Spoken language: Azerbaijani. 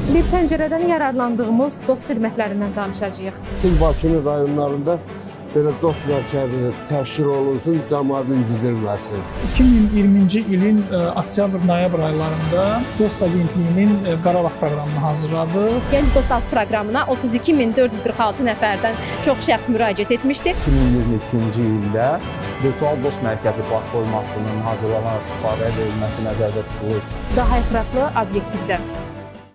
Bir pəncərədən yararlandığımız dost xidmətlərindən danışacağıq. Tüm Bakının rayonlarında belə dost mərkəzi təşkil olunsun, cəmaət incidilməsin. 2020-ci ilin oktyabr-noyabr aylarında Dost Agentliyinin Qarabağ proqramını hazırladıq. Gənc Dostluq proqramına 32.446 nəfərdən çox şəxs müraciət etmişdi. 2022-ci ildə Virtual Dost Mərkəzi platformasının hazırlanaraq istifadəyə verilməsi nəzərdə tutulur. Daha ətraflı obyektivdə.